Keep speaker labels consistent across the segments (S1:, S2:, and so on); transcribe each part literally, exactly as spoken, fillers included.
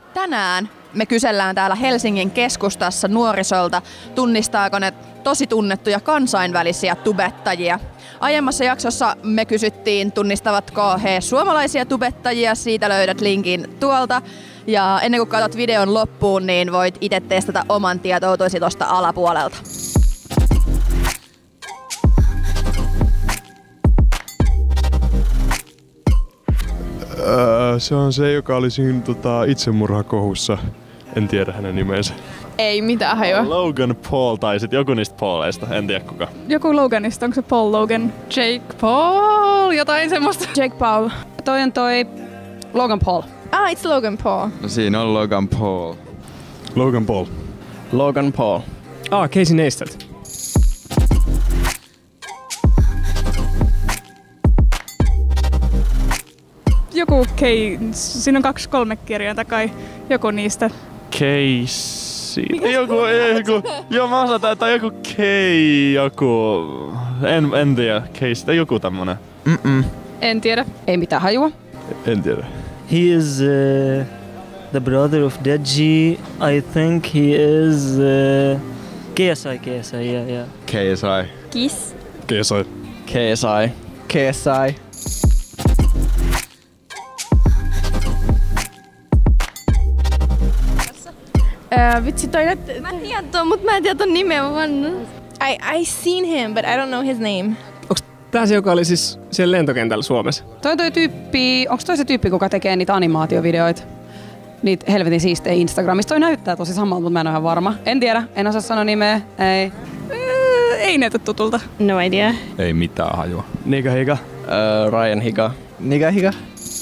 S1: Tänään me kysellään täällä Helsingin keskustassa nuorisolta, tunnistaako ne tosi tunnettuja kansainvälisiä tubettajia. Aiemmassa jaksossa me kysyttiin, tunnistavatko he suomalaisia tubettajia, siitä löydät linkin tuolta. Ja ennen kuin katsot videon loppuun, niin voit itse testata oman tietoutuisi tuosta alapuolelta.
S2: Öö, se on se, joka oli siinä tota, itsemurhakohussa. En tiedä hänen nimensä.
S3: Ei mitään hajua.
S4: Logan Paul tai sit joku niistä Pauleista, en tiedä kuka.
S3: Joku Loganista, onko se Paul Logan? Jake Paul, jotain semmoista.
S5: Jake Paul.
S6: Toi on toi Logan Paul.
S5: Ah, it's Logan Paul.
S7: No siinä on Logan Paul.
S2: Logan Paul.
S8: Logan Paul.
S9: Ah, Casey Neistat.
S3: Joku Kei, siinä on kaksi kolme kirjainta kai, joku niistä.
S4: Casey. Joku, joku, joo mä osaan, tai joku Kei, joku, en, en tiedä, Casey, tai joku tämmönen.
S8: Mm-mm.
S3: En tiedä.
S6: Ei mitään hajua.
S2: En tiedä.
S10: He is uh, the brother of Deji. I think he is uh, K S I, K S I, yeah, yeah.
S7: K S I.
S5: Kiss.
S2: K S I.
S8: K S I. K S I.
S5: Uh, vitsi toi nyt... Mä tiedän ton, mut mä en tiedä ton nimeä vaan. I, I seen him, but I don't know his name.
S9: Onks tää se, joka oli siis siellä lentokentällä Suomessa?
S6: Toi on toi tyyppi, onks toi se tyyppi, kuka tekee niitä animaatiovideoita? Niitä helvetin siistejä Instagramista. Toi näyttää tosi samalta, mutta mä en ole ihan varma. En tiedä, en osaa sanoa nimeä, ei.
S3: Öö, ei näytä tutulta.
S5: No idea.
S7: Ei mitään hajua.
S8: Niga Higa. Uh, Ryan Higa. Niga Higa.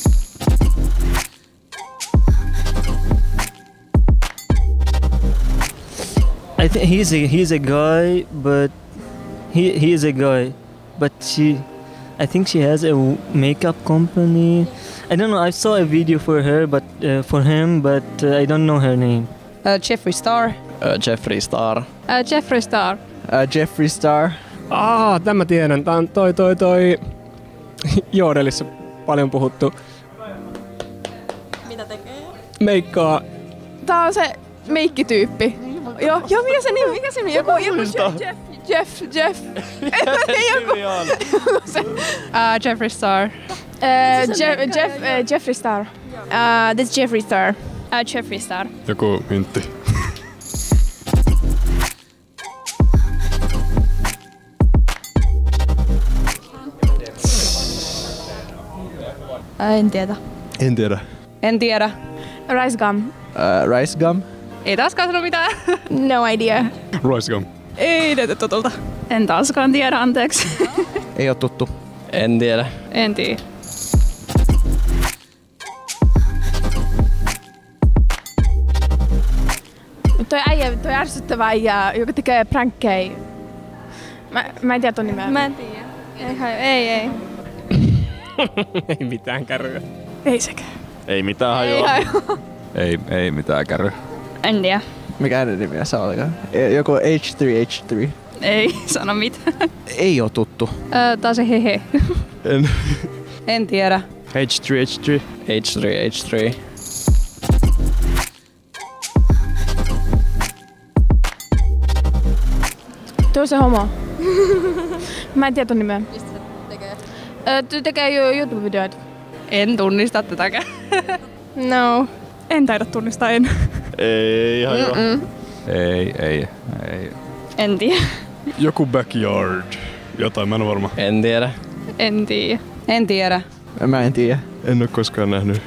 S10: I think he's a he's a guy, but he he is a guy, but she, I think she has a makeup company. I don't know. I saw a video for her, but uh, for him, but uh, I don't know her name.
S6: Uh, Jeffree Star.
S8: Uh, Jeffree Star.
S3: Uh, Jeffree Star.
S8: Uh, Jeffree Star.
S9: Ah, tämä tiedän. Tää on toi toi toi Joodelissa paljon puhuttu.
S5: Mitä tekee?
S9: Meikkaa.
S3: Tää on se meikkityyppi. Joo, joo, mikä se nimi? Mikä se nimi? Joku, joku Jeff, Jeff, Jeff. joku, joku se. Uh, Jeffree Star.
S5: Uh, Je- Jeff, uh, Jeffree Star. Uh, this Jeffree Star.
S3: Uh, Jeffree Star.
S2: Joku myntti.
S5: En tiedä.
S2: En tiedä.
S6: En tiedä.
S5: Rice gum.
S8: Uh, Rice Gum.
S3: Ei taaskaan sano mitään.
S5: No idea.
S2: Rice gum.
S3: Ei näytä tutulta. En taaskaan tiedä, anteeksi.
S8: Ei oo tuttu. En tiedä.
S3: En tiedä.
S5: Toi äijä, toi ärsyttävä äijä, joka tekee prankkejä. Mä, mä en tiedä ton nimeä.
S3: Mä en tiedä. Ei, ei, ei.
S9: Ei mitään kärryä.
S3: Ei sekään.
S4: Ei mitään hajua.
S7: Ei, ei mitään kärry.
S3: En tiedä.
S8: Mikä hänen nimiä se olikaan? Joku H three H three.
S3: Ei sano mitään.
S8: Ei oo tuttu.
S3: Öö, taas se hehe.
S2: En.
S6: En tiedä.
S2: H three H three.
S8: H three H three.
S5: Toi on se homo. Mä en tiedä ton nimeä. Mistä se tekee? Öö, toi tekee YouTube-videoita.
S3: En tunnista tätäkään.
S5: No.
S3: En taida tunnistaa, en.
S4: Ei hajua.
S5: Mm-mm.
S7: Ei, ei, ei.
S3: En tiedä.
S2: Joku backyard. Jotain, mä en ole varma.
S8: En tiedä.
S3: En tiedä.
S6: En tiedä.
S8: Mä en tiedä.
S2: En oo koskaan nähnyt.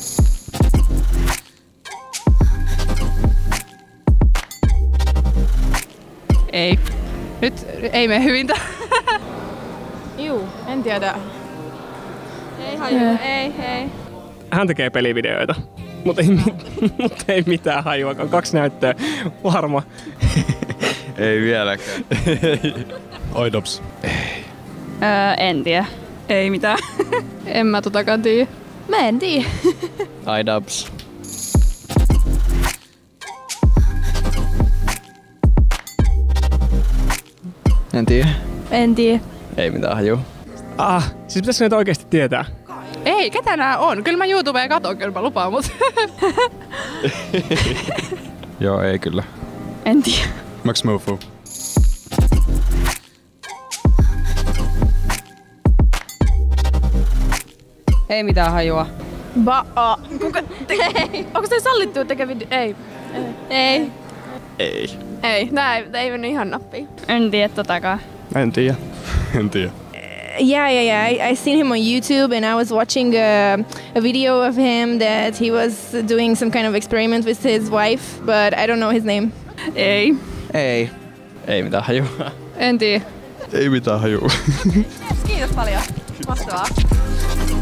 S3: Ei. Nyt ei mene hyvin tää.
S5: Juu, en tiedä.
S3: Ei hajua. Ei, ei.
S9: Hän tekee pelivideoita, mutta ei, mut ei mitään hajuakaan. Kaksi näyttöä. Varma.
S7: Ei vieläkään.
S2: Idops.
S3: Öö, en tiedä. Ei mitään. En mä totakaan tiedä.
S5: Mä en tiedä.
S8: iDubbbz. En tiedä.
S5: En tiedä.
S8: Ei mitään hajua.
S9: Ah, siis pitäisikö näitä oikeesti tietää?
S3: Ei, Ei, ketä nää on? Kyllä mä YouTubeen katon, kyllä mä lupaan, mut...
S7: Joo, ei kyllä.
S3: En tiedä.
S2: Max Mofo.
S6: Ei mitään hajua.
S5: Ba... Uh, kuka... Te... Onko se sallittu tekee video? Ei. Ei.
S4: Ei.
S5: Ei. Tää ei, tää ei mennyt ihan nappiin.
S11: En tiedä totakaan.
S2: En tiedä. En tiedä.
S5: Yeah, yeah, yeah. I, I seen him on YouTube and I was watching a, a video of him that he was doing some kind of experiment with his wife, but I don't know his name.
S3: Ei.
S8: Ei.
S7: Ei mitään hajua.
S3: En tiedä.
S2: Ei mitään hajua.
S1: Kiitos paljon. Mahtavaa.